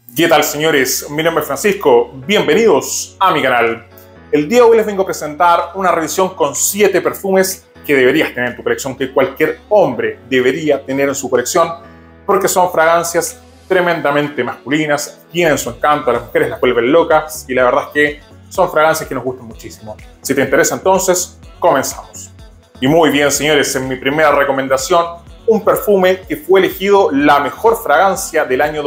¿Qué tal, señores? Mi nombre es Francisco, bienvenidos a mi canal. El día de hoy les vengo a presentar una revisión con 7 perfumes que deberías tener en tu colección, que cualquier hombre debería tener en su colección, porque son fragancias tremendamente masculinas, tienen su encanto, a las mujeres las vuelven locas y la verdad es que son fragancias que nos gustan muchísimo. Si te interesa entonces, comenzamos. Y muy bien, señores, en mi primera recomendación, un perfume que fue elegido la mejor fragancia del año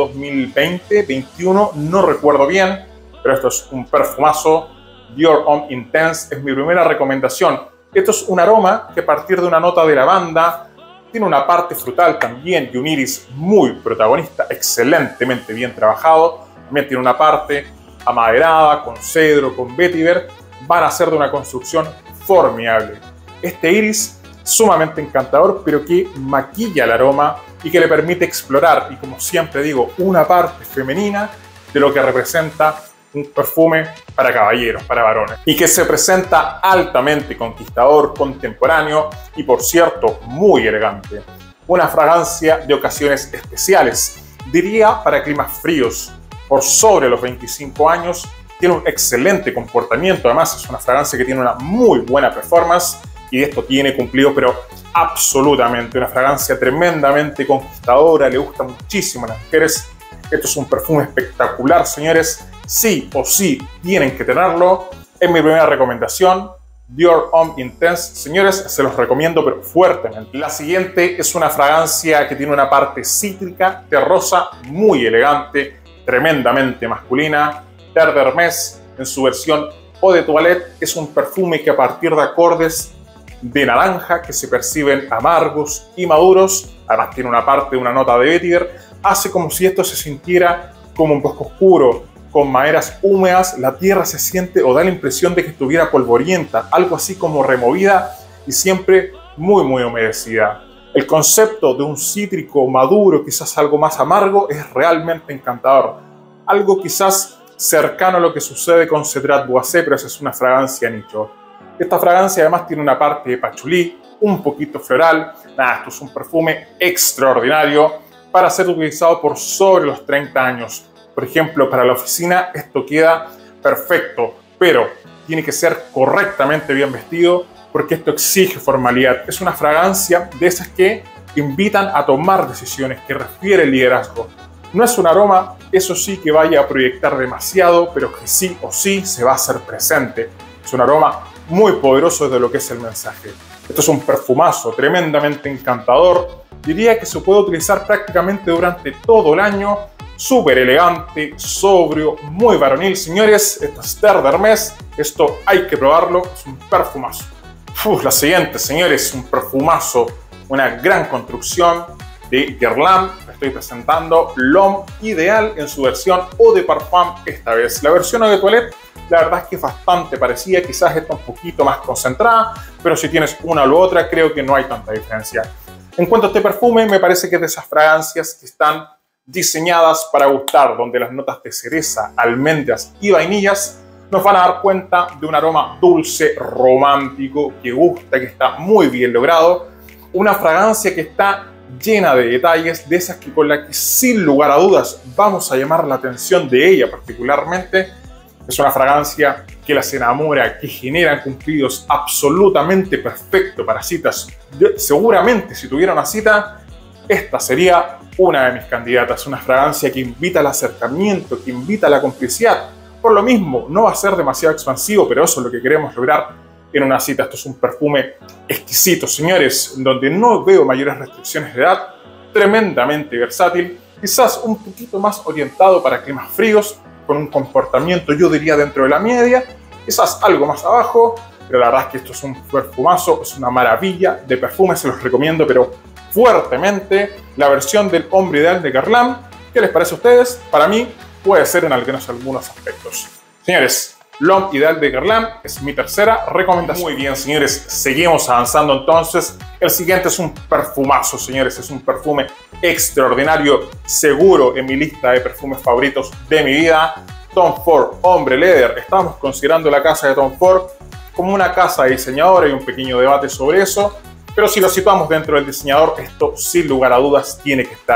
2020-21, no recuerdo bien, pero esto es un perfumazo. Dior Homme Intense es mi primera recomendación. Esto es un aroma que a partir de una nota de lavanda tiene una parte frutal también y un iris muy protagonista, excelentemente bien trabajado. También tiene una parte amaderada, con cedro, con vetiver. Van a ser de una construcción formidable. Este iris sumamente encantador, pero que maquilla el aroma y que le permite explorar, y como siempre digo, una parte femenina de lo que representa un perfume para caballeros, para varones, y que se presenta altamente conquistador, contemporáneo y, por cierto, muy elegante. Una fragancia de ocasiones especiales, diría para climas fríos, por sobre los 25 años, tiene un excelente comportamiento, además es una fragancia que tiene una muy buena performance, y esto tiene cumplido, pero absolutamente. Una fragancia tremendamente conquistadora, le gusta muchísimo a las mujeres. Esto es un perfume espectacular, señores. Sí o sí tienen que tenerlo. Es mi primera recomendación, Dior Homme Intense. Señores, se los recomiendo, pero fuertemente. La siguiente es una fragancia que tiene una parte cítrica, terrosa, muy elegante, tremendamente masculina. Terre d'Hermès, en su versión Eau de Toilette, es un perfume que a partir de acordes de naranja que se perciben amargos y maduros, además tiene una parte de una nota de vetiver, hace como si esto se sintiera como un bosque oscuro, con maderas húmedas. La tierra se siente o da la impresión de que estuviera polvorienta, algo así como removida y siempre muy humedecida. El concepto de un cítrico maduro, quizás algo más amargo, es realmente encantador. Algo quizás cercano a lo que sucede con Cedrat Boissé, pero esa es una fragancia nicho. Esta fragancia además tiene una parte de pachulí, un poquito floral. Esto es un perfume extraordinario para ser utilizado por sobre los 30 años. Por ejemplo, para la oficina esto queda perfecto, pero tiene que ser correctamente bien vestido porque esto exige formalidad. Es una fragancia de esas que invitan a tomar decisiones, que refiere el liderazgo. No es un aroma, eso sí, que vaya a proyectar demasiado, pero que sí o sí se va a hacer presente. Es un aroma muy poderoso de lo que es el mensaje. Esto es un perfumazo tremendamente encantador. Diría que se puede utilizar prácticamente durante todo el año. Súper elegante, sobrio, muy varonil. Señores, esto es Terre d'Hermès. Esto hay que probarlo. Es un perfumazo. La siguiente, señores, un perfumazo. Una gran construcción de Guerlain. Estoy presentando L'Homme Ideal en su versión Eau de Parfum esta vez. La versión Eau de Toilette, la verdad es que es bastante parecida, quizás está un poquito más concentrada, pero si tienes una u otra, creo que no hay tanta diferencia. En cuanto a este perfume, me parece que es de esas fragancias que están diseñadas para gustar, donde las notas de cereza, almendras y vainillas nos van a dar cuenta de un aroma dulce, romántico, que gusta, que está muy bien logrado. Una fragancia que está llena de detalles, de esas que con la que sin lugar a dudas vamos a llamar la atención de ella particularmente. Es una fragancia que las enamora, que genera cumplidos absolutamente perfecto para citas. Seguramente si tuviera una cita, esta sería una de mis candidatas. Una fragancia que invita al acercamiento, que invita a la complicidad. Por lo mismo, no va a ser demasiado expansivo, pero eso es lo que queremos lograr en una cita. Esto es un perfume exquisito, señores, donde no veo mayores restricciones de edad, tremendamente versátil, quizás un poquito más orientado para climas fríos, con un comportamiento, yo diría, dentro de la media, quizás algo más abajo, pero la verdad es que esto es un perfumazo, es una maravilla de perfume, se los recomiendo, pero fuertemente. La versión del Hombre Ideal de Guerlain, ¿qué les parece a ustedes? Para mí puede ser en algunos aspectos. Señores, L'Homme Ideal de Guerlain es mi tercera recomendación. Muy bien, señores, seguimos avanzando entonces. El siguiente es un perfumazo, señores, es un perfume extraordinario, seguro en mi lista de perfumes favoritos de mi vida. Tom Ford Hombre Leather. Estamos considerando la casa de Tom Ford como una casa de diseñador, hay un pequeño debate sobre eso, pero si lo situamos dentro del diseñador, esto sin lugar a dudas tiene que estar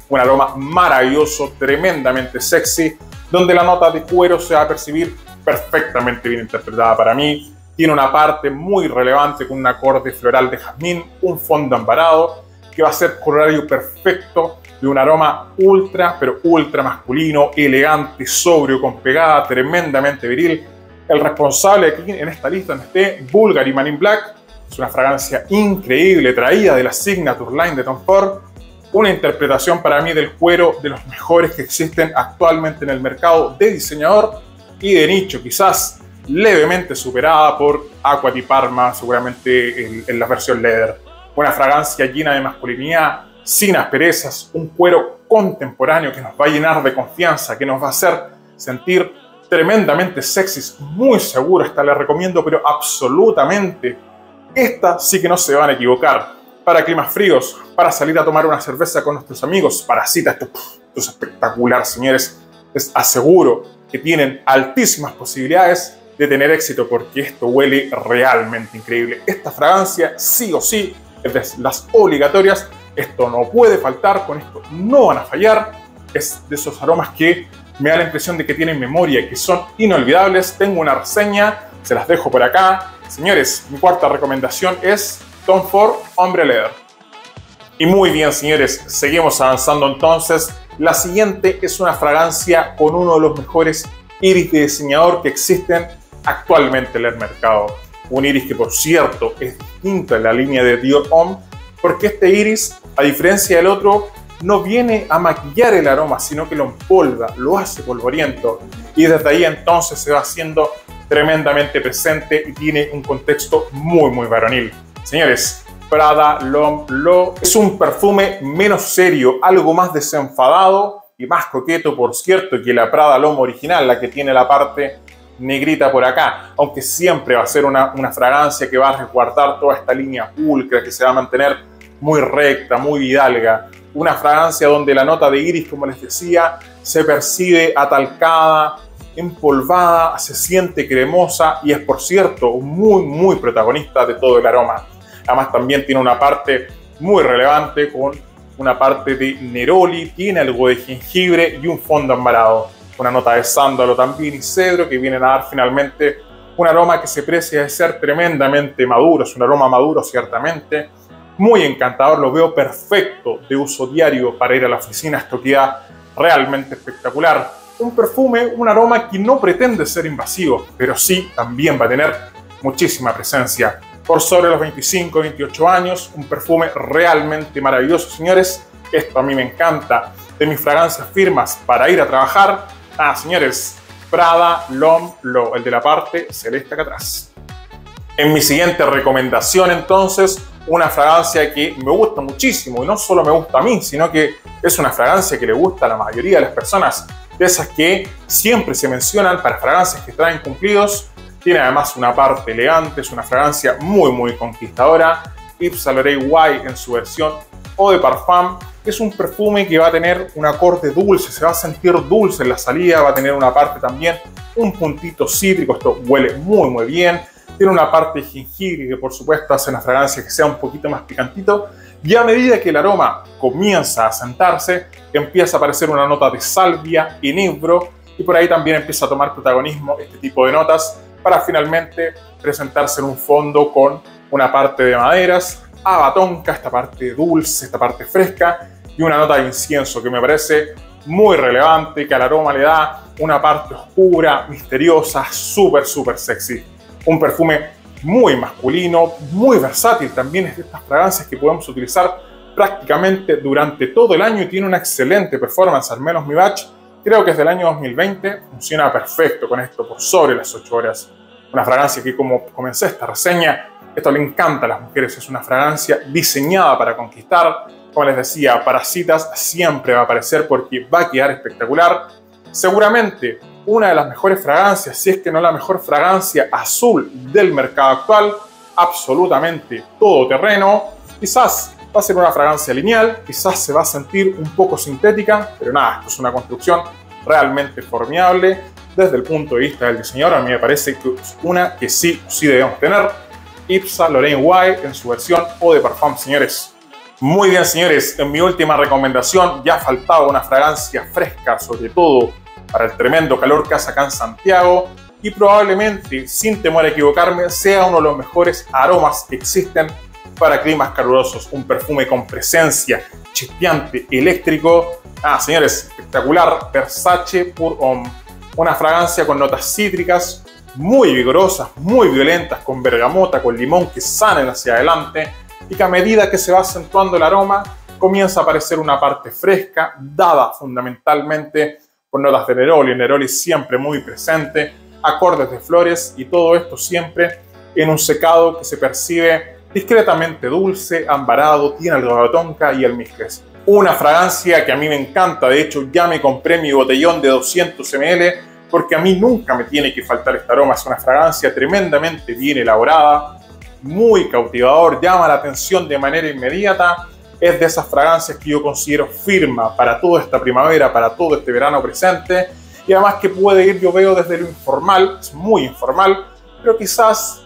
un aroma maravilloso, tremendamente sexy, donde la nota de cuero se va a percibir perfectamente bien interpretada para mí. Tiene una parte muy relevante con un acorde floral de jazmín, un fondo ambarado, que va a ser corolario perfecto de un aroma ultra, pero ultra masculino, elegante, sobrio, con pegada, tremendamente viril. El responsable aquí en esta lista donde esté, Bulgari Man in Black, es una fragancia increíble, traída de la Signature Line de Tom Ford. Una interpretación para mí del cuero de los mejores que existen actualmente en el mercado de diseñador y de nicho, quizás levemente superada por Aqua di Parma, seguramente en la versión leather. Una fragancia llena de masculinidad, sin asperezas, un cuero contemporáneo que nos va a llenar de confianza, que nos va a hacer sentir tremendamente sexys, muy seguro. Esta la recomiendo, pero absolutamente. Esta sí que no se van a equivocar. Para climas fríos, para salir a tomar una cerveza con nuestros amigos, para citas, esto es espectacular, señores. Les aseguro que tienen altísimas posibilidades de tener éxito porque esto huele realmente increíble. Esta fragancia sí o sí es de las obligatorias. Esto no puede faltar, con esto no van a fallar. Es de esos aromas que me da la impresión de que tienen memoria y que son inolvidables. Tengo una reseña, se las dejo por acá. Señores, mi cuarta recomendación es Tom Ford Ombre Leather. Y muy bien, señores, seguimos avanzando entonces. La siguiente es una fragancia con uno de los mejores iris de diseñador que existen actualmente en el mercado. Un iris que, por cierto, es distinto en la línea de Dior Homme, porque este iris, a diferencia del otro, no viene a maquillar el aroma, sino que lo empolva, lo hace polvoriento. Y desde ahí entonces se va haciendo tremendamente presente y tiene un contexto muy, muy varonil. Señores, Prada L'Homme Lo es un perfume menos serio, algo más desenfadado y más coqueto, por cierto, que la Prada L'Homme original, la que tiene la parte negrita por acá, aunque siempre va a ser una fragancia que va a resguardar toda esta línea pulcra, que se va a mantener muy recta, muy hidalga. Una fragancia donde la nota de iris, como les decía, se percibe atalcada, empolvada, se siente cremosa y es, por cierto, muy, muy protagonista de todo el aroma. Además, también tiene una parte muy relevante con una parte de neroli, tiene algo de jengibre y un fondo ambarado. Una nota de sándalo también y cedro que vienen a dar finalmente un aroma que se precia de ser tremendamente maduro. Es un aroma maduro, ciertamente. Muy encantador, lo veo perfecto de uso diario para ir a la oficina. Esto queda realmente espectacular. Un perfume, un aroma que no pretende ser invasivo, pero sí también va a tener muchísima presencia. Por sobre los 25, 28 años, un perfume realmente maravilloso, señores. Esto a mí me encanta. De mis fragancias firmas para ir a trabajar. Señores, Prada L'Homme Lo, el de la parte celeste acá atrás. En mi siguiente recomendación, entonces, una fragancia que me gusta muchísimo, y no solo me gusta a mí, sino que es una fragancia que le gusta a la mayoría de las personas, de esas que siempre se mencionan para fragancias que traen cumplidos. Tiene además una parte elegante, es una fragancia muy, muy conquistadora. Yves Saint Laurent White en su versión Eau de Parfum. Es un perfume que va a tener un acorde dulce, se va a sentir dulce en la salida, va a tener una parte también, un puntito cítrico, esto huele muy, muy bien. Tiene una parte de jengibre que, por supuesto, hace una fragancia que sea un poquito más picantito. Y a medida que el aroma comienza a asentarse, empieza a aparecer una nota de salvia, enebro, y por ahí también empieza a tomar protagonismo este tipo de notas para finalmente presentarse en un fondo con una parte de maderas, abatonca, esta parte dulce, esta parte fresca, y una nota de incienso que me parece muy relevante, que al aroma le da una parte oscura, misteriosa, súper, súper sexy. Un perfume muy masculino, muy versátil, también es de estas fragancias que podemos utilizar prácticamente durante todo el año y tiene una excelente performance, al menos mi batch, creo que es del año 2020, funciona perfecto con esto por sobre las 8 horas. Una fragancia que, como comencé esta reseña, esto le encanta a las mujeres, es una fragancia diseñada para conquistar. Como les decía, para citas siempre va a aparecer porque va a quedar espectacular. Seguramente una de las mejores fragancias, si es que no la mejor fragancia azul del mercado actual, absolutamente todoterreno. Quizás va a ser una fragancia lineal, quizás se va a sentir un poco sintética, pero nada, esto es una construcción realmente formidable. Desde el punto de vista del diseñador, a mí me parece que es una que sí debemos tener. Yves Saint Laurent White en su versión Eau de Parfum, señores. Muy bien, señores, en mi última recomendación ya faltaba una fragancia fresca, sobre todo para el tremendo calor que hace acá en Santiago, y probablemente, sin temor a equivocarme, sea uno de los mejores aromas que existen para climas calurosos. Un perfume con presencia, chispeante, eléctrico. Señores, espectacular, Versace Pour Homme. Una fragancia con notas cítricas, muy vigorosas, muy violentas, con bergamota, con limón que sanen hacia adelante, y que a medida que se va acentuando el aroma, comienza a aparecer una parte fresca, dada fundamentalmente por notas de neroli. El neroli siempre muy presente, acordes de flores, y todo esto siempre en un secado que se percibe discretamente dulce, ambarado, tiene algo de tonka y almizcles. Una fragancia que a mí me encanta. De hecho, ya me compré mi botellón de 200 ml porque a mí nunca me tiene que faltar este aroma. Es una fragancia tremendamente bien elaborada, muy cautivador, llama la atención de manera inmediata. Es de esas fragancias que yo considero firma para toda esta primavera, para todo este verano presente, y además que puede ir, yo veo, desde lo informal, es muy informal, pero quizás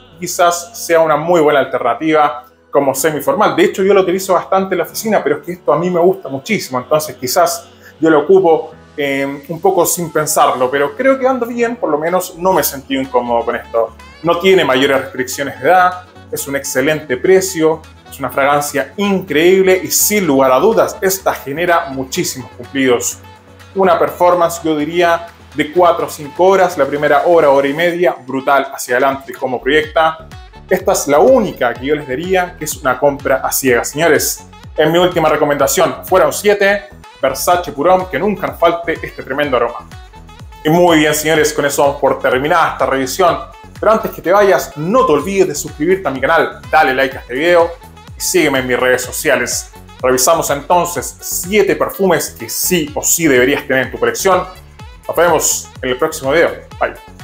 sea una muy buena alternativa como semiformal. De hecho, yo lo utilizo bastante en la oficina, pero es que esto a mí me gusta muchísimo, entonces quizás yo lo ocupo un poco sin pensarlo, pero creo que ando bien. Por lo menos no me sentí incómodo con esto. No tiene mayores restricciones de edad, es un excelente precio, es una fragancia increíble y sin lugar a dudas esta genera muchísimos cumplidos. Una performance, yo diría, de 4 o 5 horas, la primera hora y media, brutal hacia adelante como proyecta. Esta es la única que yo les diría que es una compra a ciegas, señores. En mi última recomendación fueron 7, Versace Pour Homme, que nunca nos falte este tremendo aroma. Y muy bien, señores, con eso vamos por terminada esta revisión. Pero antes que te vayas, no te olvides de suscribirte a mi canal, dale like a este video y sígueme en mis redes sociales. Revisamos entonces 7 perfumes que sí o sí deberías tener en tu colección. Nos vemos en el próximo video. Bye.